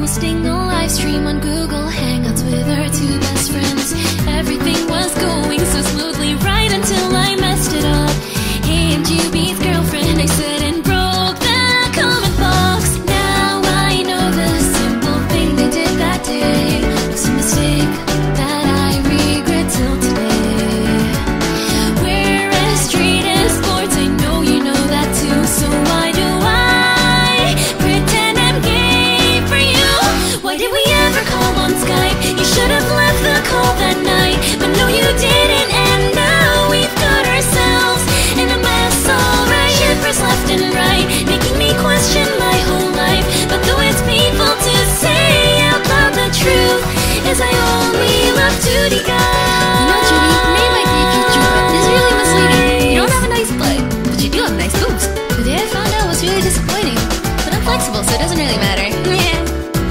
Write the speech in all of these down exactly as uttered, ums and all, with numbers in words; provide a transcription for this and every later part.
hosting a live stream on Google Hangouts with her two best friends. Everything was going so smoothly right until I messed it up. Hey, I'm Juby's girlfriend, I said, and broke the comment box. Now I know the simple thing they did that day was a mistake that I regret till today. We're as straight as sports, I know you know that too. So why do I pretend I'm gay for you? Why did we ever call on Skype? You should have left the call that night, but no you didn't, and now we've got ourselves in a mess, alright. Shivers left and right, making me question my whole life. But though it's painful to say out loud, the truth is I only love Judy guys. You know, Judy, name might be a future, but this is really misleading. You don't have a nice butt, but you do have nice boobs. The day I found out was really disappointing, but I'm flexible, so it doesn't really matter. Yeah.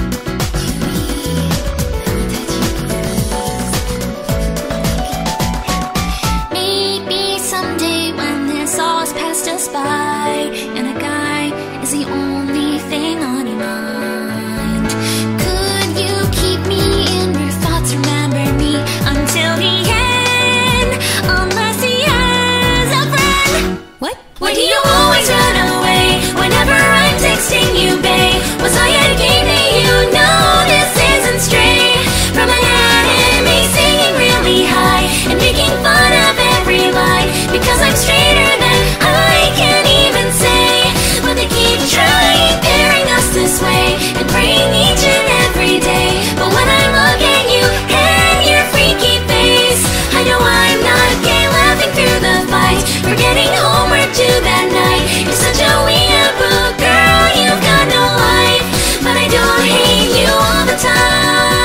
Maybe someday when this all has passed us by, and a guy is the only thing on your mind, could you keep me in your thoughts, remember me until the end, unless he has a friend? What? Why do you always run away whenever I'm texting you, babe? Was I at a game that you know this isn't straight? From an anime singing really high and making fun of every lie because I'm straighter than I can even say. But they keep trying, pairing us this way and praying each and every day. But when I look at you and your freaky face, I know I'm not gay, laughing through the fight, forgetting homework due that night. You're such a weeaboo girl, you've got no life, but I don't hate you all the time.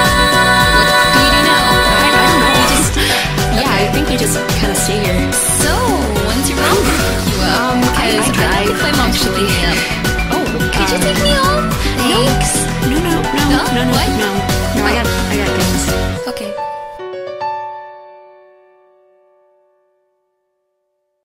Yeah, I think we just kind of stay here. So, when's your home? Um, I, I, cause I, I, with my mom actually. Oh, Could you take me home? Thanks. No, no, no, No? no, no, What? no, no. I got, I got things. Okay.